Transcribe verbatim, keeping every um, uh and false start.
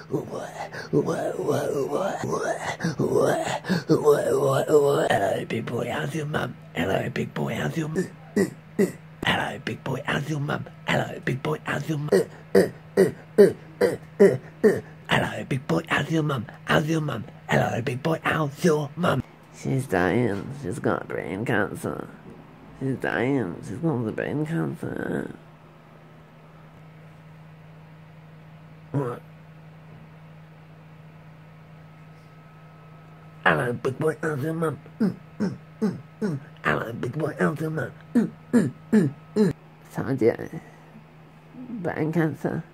Hello, big boy, how's your mum? Hello, big boy, how's your mum? Hello, big boy, how's your mum? Hello, big boy, how's your mum? Hello, big boy, how's your mum? How's your mum? Hello, big boy, how's your mum? She's dying. She's got brain cancer. She's dying. She's got the brain cancer. What? Hello, big boy, how's your mum? Mm, mm, mm, mm. Hello, big boy, how's your mum? Mm, mm, mm, mm. 小姐，brain cancer.